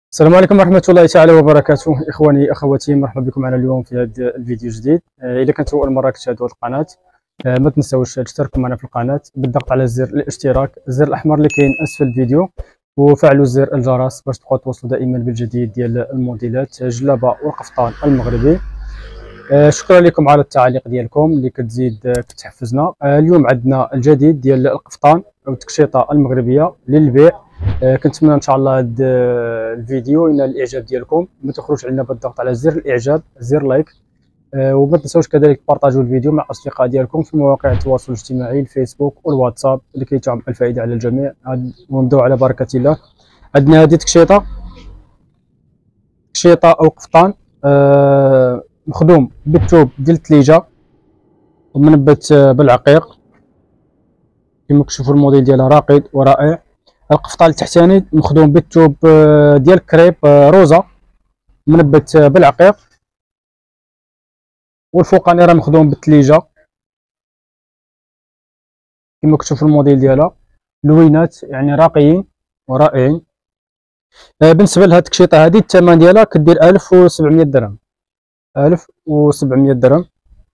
السلام عليكم ورحمة الله تعالى وبركاته. إخواني أخواتي، مرحبا بكم معنا اليوم في هذا الفيديو الجديد. إذا كنت أول مرة تشاهدوا هذه القناة، ما تنسوش تشتركوا معنا في القناة بالضغط على زر الاشتراك، الزر الأحمر اللي كاين أسفل الفيديو، وفعلوا زر الجرس باش تبقوا توصلوا دائما بالجديد ديال الموديلات الجلابة والقفطان المغربي. شكرا لكم على التعاليق ديالكم اللي كتزيد كتحفزنا. اليوم عندنا الجديد ديال القفطان أو التكشيطة المغربية للبيع. كنتمنى ان شاء الله هذا الفيديو ينال الاعجاب ديالكم. ما تخرجوش علينا بالضغط على زر الاعجاب، زر لايك، وما تنساوش كذلك تبارطاجوا الفيديو مع الاصدقاء ديالكم في مواقع التواصل الاجتماعي الفيسبوك والواتساب لكي تعم الفائده على الجميع. ونبداو على بركه الله. عندنا هذه تكشيطه او قفطان مخدوم بالثوب ديال الثليجه ومنبت بالعقيق كما كتشوفوا. الموديل ديالها راقد ورائع. القفطان التحتاني مخدوم بالثوب ديال الكريب روزا منبت بالعقيق، والفوقاني راه مخدوم بالثليجه كما كتشوفوا. الموديل ديالها لوينات يعني راقيين ورائعين. بالنسبه لهاد التكشيطه هذه الثمن ديالها كدير 1700 درهم. 1700 درهم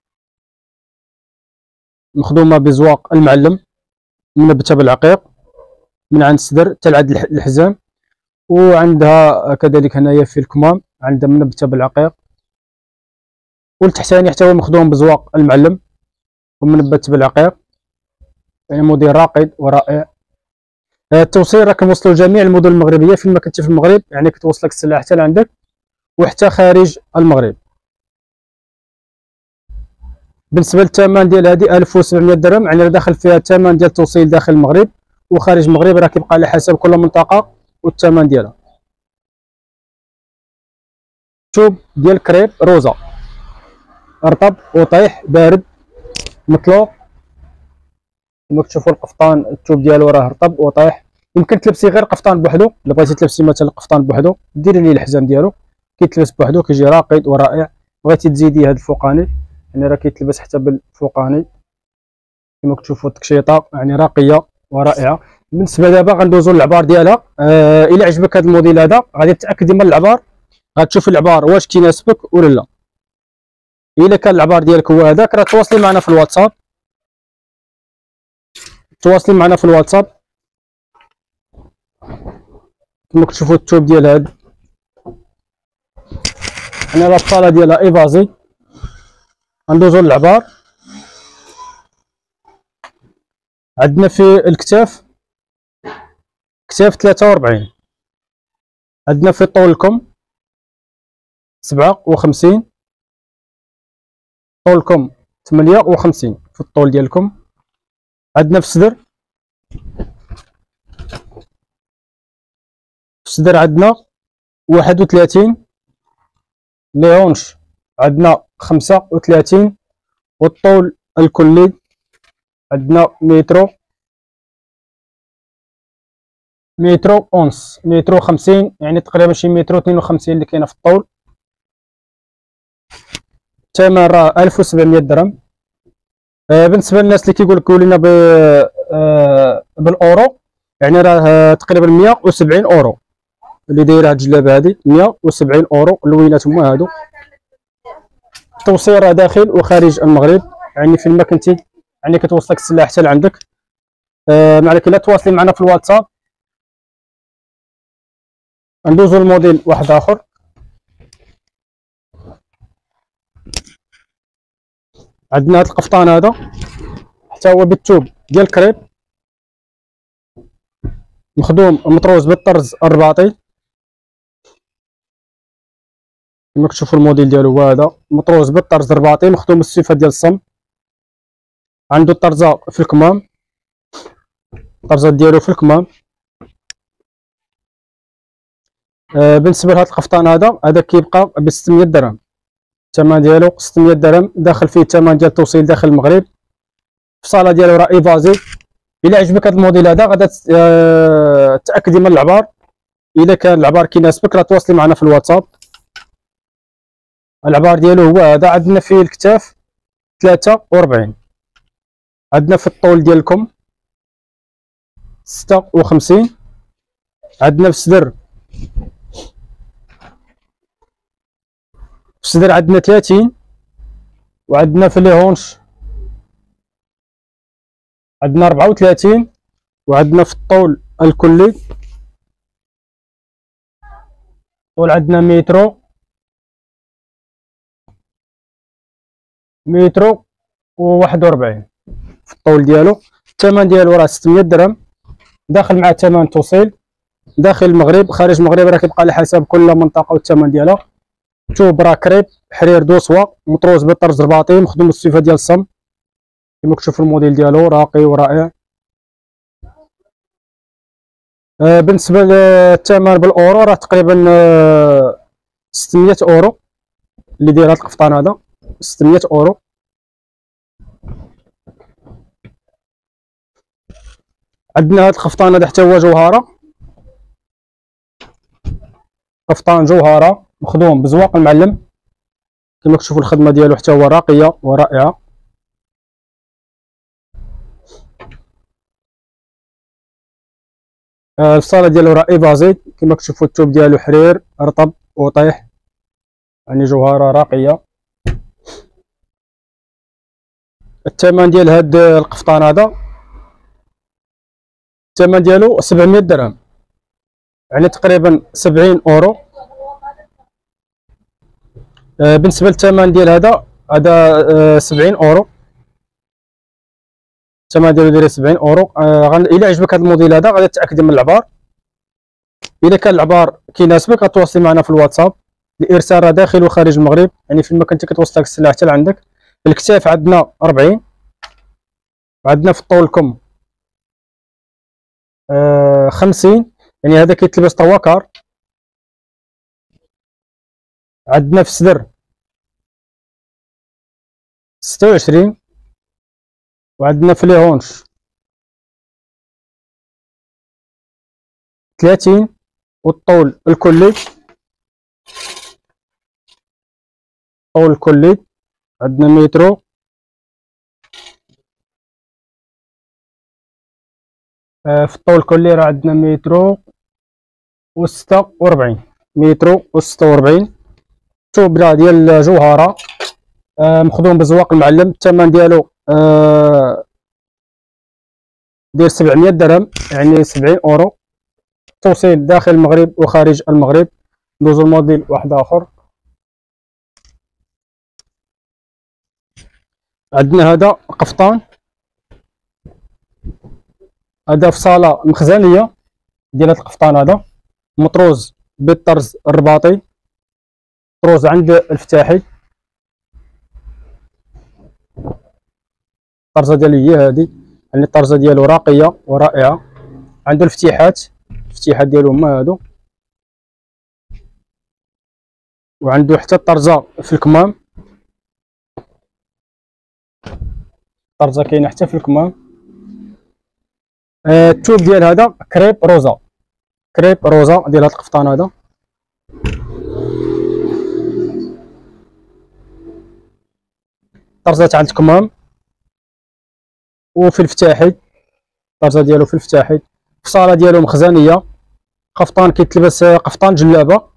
مخدومه بزواق المعلم منبته بالعقيق من عند الصدر حتى لعند الحزام، وعندها كذلك هنايا في الكمام عندها منبته بالعقيق، والتحتاني حتى هو مخدوم بزواق المعلم ومنبت بالعقيق. يعني موديل راقد ورائع. التوصيل راه كنوصلوا لجميع المدن المغربيه فين ما كنتي في المغرب، يعني كتوصلك السلعه حتى لعندك وحتى خارج المغرب. بالنسبه للثمن ديال هذه 1700 درهم، يعني داخل فيها الثمن ديال التوصيل داخل المغرب وخارج المغرب، راه كيبقى على حسب كل منطقه والثمن ديالها. ثوب ديال كريب روزا رطب وطيح بارد مطلوق كما كتشوفوا. القفطان الثوب ديالو راه رطب وطايح. يمكن تلبسي غير قفطان بوحدو، الا بغيتي تلبسي مثلا قفطان بوحدو ديري ليه الحزام ديالو كيتلبس بوحدو كيجي راقد ورائع. بغيتي تزيدي هذا الفوقاني يعني راه كيتلبس حتى بالفوقاني كما كتشوفوا. التكشيطه يعني راقيه ورائعه. بالنسبه دابا غندوزو للعبار ديالها. الا عجبك هذا الموديل هذا غادي تاكدي من العبار، غتشوفي العبار واش كيناسبك ولا لا. الا كان العبار ديالك هو هذاك راه تواصلي معنا في الواتساب، تواصلي معنا في الواتساب كما كتشوفوا. الثوب ديال هاد هنا الابطاله ديالها ايفازي. غندوزو للعبار. عندنا في الكتاف كتاف 43، عندنا في طولكم 57، طولكم 58 في الطول ديالكم. عندنا في الصدر، في الصدر عندنا 31، ليونش عندنا 35، والطول الكلي عندنا مترو اونس، مترو 50، يعني تقريبا شي مترو 52 اللي كاينه في الطول. الثمن راه 1700 درهم. بالنسبه للناس اللي كيقول لك ولينا بالاورو، يعني راه تقريبا 170 اورو اللي دايره هاد الجلابه هادي. 170 اورو. اللوينات هما هادو. التوصيل راه داخل وخارج المغرب، يعني فين ما كنتي يعني كتوصلك السلاح حتى لعندك. ما عليك الا تواصلي معنا في الواتساب. ندوزو الموديل واحد اخر. عندنا هذا القفطان هذا حتى هو بالثوب ديال الكريب مخدوم مطروز بالطرز الرباطي كما كتشوفوا. الموديل ديالو هو هذا مطروز بالطرز الرباطي مخدوم بالصفه ديال الصم. عنده الطرزه في الكمام، الطرزه ديالو في الكمام. بالنسبه لهذا القفطان هذا كيبقى ب 600 درهم. الثمن ديالو 600 درهم. داخل فيه الثمن ديال التوصيل داخل المغرب. الفصاله ديالو راه ايفازي. الا عجبك هذا الموديل هذا غادا تاكدي من العبار. الا كان العبار كيناسبك راه تواصلي معنا في الواتساب. العبار ديالو هو هذا. عندنا فيه الكتاف 43، عندنا في الطول ديالكم 56، عندنا في الصدر الصدر عندنا 30، وعندنا في لي هونش عندنا 34، وعندنا في الطول الكلي طول عندنا متر و41 في الطول ديالو. الثمن ديالو راه 600 درهم، داخل مع ثمن توصيل داخل المغرب خارج المغرب، راه كيبقى على حسب كل منطقه والثمن ديالها. توب راه كريب حرير دوسوا مطروز بالطرز رباطي، مخدوم بالصفه ديال الصم كما كتشوفوا. الموديل ديالو راقي ورائع. بالنسبه للثمن بالاورو راه تقريبا 600 اورو اللي داير هذا القفطان هذا، 600 اورو. عندنا هذا القفطان هذا حتى هو جوهره، قفطان جوهره مخدوم بزواق المعلم كما كتشوفوا. الخدمه ديالو حتى هو راقيه ورائعه. الصاله ديالو راه ايفازي كما كتشوفوا. الثوب ديالو حرير رطب وطيح، يعني جوهره راقيه. الثمن ديال هاد القفطان هذا الثمن ديالو 700 درهم، يعني تقريبا 70 اورو. بالنسبه للثمن ديال هذا 70 اورو، الثمن ديالو داير 70 اورو. الا عجبك هذا الموديل هذا غادي تاكد من العبار. الا كان العبار كيناسبك غتواصل معنا في الواتساب. الارسال راه داخل وخارج المغرب، يعني فين ما كنتي كتوصلك السلعه حتى لعندك. الكتاف عندنا 40، وعندنا في الطول الكم 50، يعني هذا كيتلبس طواكار. عندنا في الصدر 26، وعندنا في لي هونش 30، والطول الكلي الطول الكلي عندنا مترو. في الطول الكلي راه عندنا مترو و46 توب ديال جوهره مخدوم بزواق المعلم. الثمن ديالو ديال 700 درهم، يعني 70 اورو. توصيل داخل المغرب وخارج المغرب. ندوزو الموديل واحد اخر. عندنا هذا قفطان، هذا في صاله مخزنيه ديال هذا القفطان هذا، مطروز بالطرز الرباطي، مطروز عند الفتاحي. الطرزه ديالو هي هذه، يعني الطرزه ديالو راقيه ورائعه. عنده الفتيحات ديالو هما هادو، وعنده حتى الطرزه في الكمام. الطرزه كاينه حتى في الكمام. الثوب ديال هذا كريب روزا ديال هذا القفطان هذا. الطرزات عند الكمام وفي الفتاحي، الطرزه ديالو في الفتاحي. الصاله ديالو مخزنيه. قفطان كيتلبس قفطان جلابه،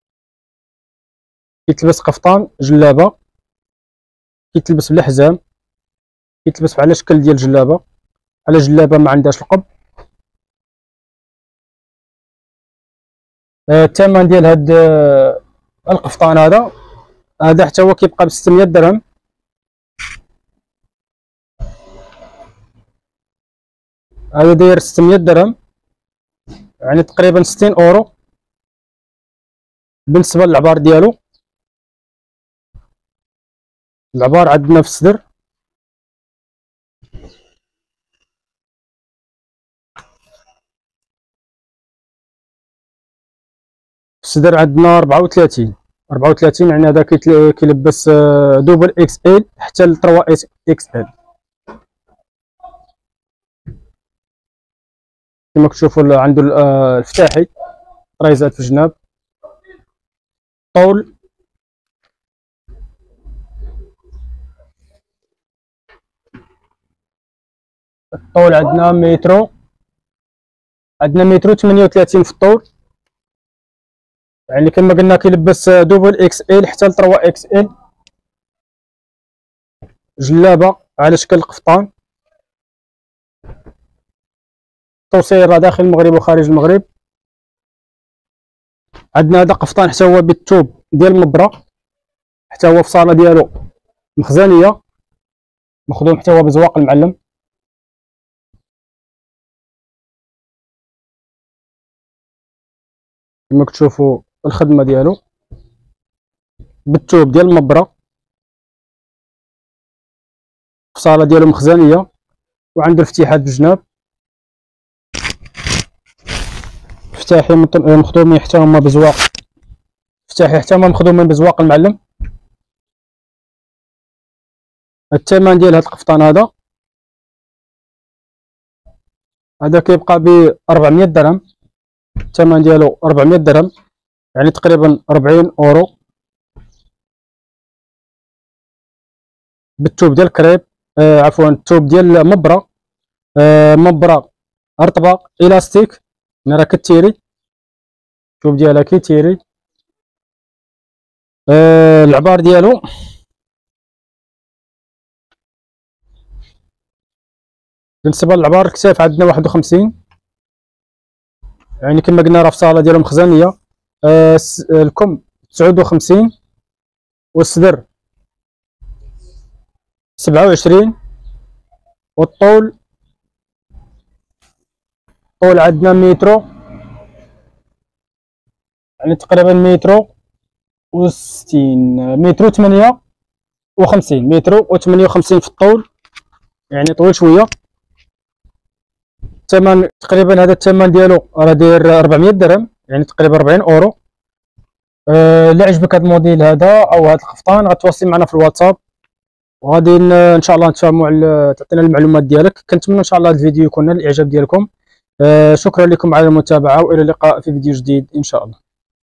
كيتلبس قفطان جلابه، كيتلبس بالحزام، كيتلبس على شكل ديال جلابه، على جلابه ما عندهاش القب. الثمن ديال هاد القفطان هذا حتى هو كيبقى ب 600 درهم. هذا داير 600 درهم، يعني تقريبا 60 اورو. بالنسبه للعبار ديالو، العبار عندنا في الصدر عندنا 34 يعني هذا كيلبس دوبل اكس ال حتى ل 3 اكس ال كما كتشوفوا. عنده الفتاحي طريزات في الجناب. طول عندنا مترو 38 في الطول، يعني كما قلنا كيلبس دوبل اكس ال حتى ل 3 اكس ال. جلابه على شكل قفطان، توصيره داخل المغرب وخارج المغرب. عندنا هذا قفطان حتى هو بالثوب ديال المبره، حتى هو في صاله ديالو مخزنيه، مخدوم حتى هو بزواق المعلم. كما كتشوفوا الخدمه ديالو بالثوب ديال المبره، في صاله ديالو مخزنيه، وعنده الفتيحات بالجناب، مفتاحي مخدومين حتى هما بزواق، مفتاحي حتى هما مخدومين بزواق المعلم. الثمن ديال هذا القفطان هذا كيبقى ب 400 درهم، الثمن ديالو 400 درهم، يعني تقريبا 40 اورو. بالثوب ديال الكريب، عفوا الثوب ديال مبره، مبره رطبه الاستيك، يعني راه كتيري، الثوب ديالها كيتيري. العبار ديالو بالنسبه للعبار الكتاف عندنا 51، يعني كما قلنا راه في صاله ديالو مخزنيه. الكم 59، والصدر 27، والطول عندنا مترو، يعني تقريبا مترو و60، مترو 58، مترو و58 في الطول، يعني طويل شويه. الثمن تقريبا هذا الثمن ديالو راه داير 400 درهم، يعني تقريبا 40 اورو. اللي عجبك هذا الموديل هذا او هذا القفطان غتواصل معنا في الواتساب، وغادي ان شاء الله نتفاهموا تعطينا المعلومات ديالك. كنتمنى ان شاء الله هذا الفيديو يكون نال الاعجاب ديالكم. شكرا لكم على المتابعه، والى اللقاء في فيديو جديد ان شاء الله.